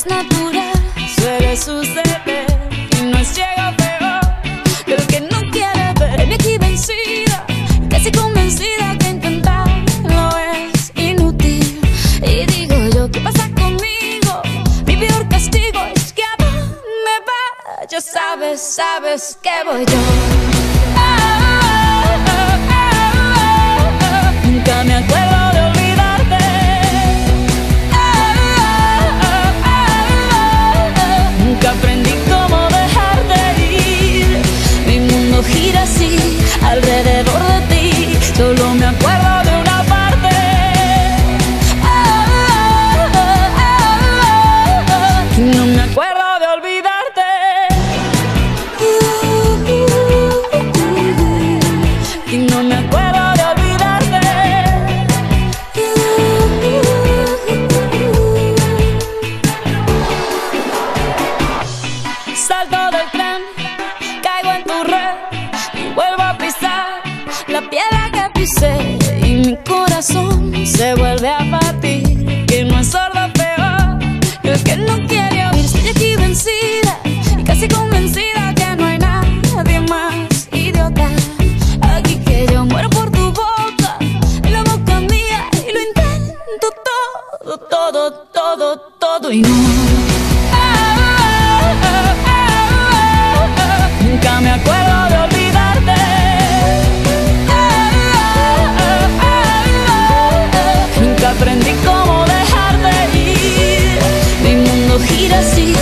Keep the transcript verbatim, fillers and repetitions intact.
natural, suele suceder y no es ciego peor de lo que no quiere ver. Me aquí vencida, casi convencida que intentarlo es inútil. Y digo yo, ¿qué pasa conmigo? Mi peor castigo es que a dónde vaya, sabes, sabes que voy yo. Ah, ah, ah, ah, ah, nunca me acuerdo de olvidarte. Ah, ah, ah, ah, ah, nunca aprendí cómo dejar de ir. Mi mundo gira así alrededor de ti. Solo me acuerdo de una parte. Ah, ah, ah, ah, ah, no me acuerdo de olvidarte. Y no me acuerdo de olvidarte. Salto del tren, caigo en tu red y vuelvo a pisar la piedra que pisé. Y mi corazón se vuelve a batir. Que no es sordo peor que el que no quiere oír. Estoy aquí vencida y casi convencida que no hay nadie más idiota. Aquí que yo muero por tu boca, en la boca mía, y lo intento todo, todo, todo, todo y no. Ah, ah, ah, ah, ah, nunca me acuerdo de olvidarte. Ah, ah, ah, ah, ah, nunca aprendí cómo dejar de ir. Mi mundo gira así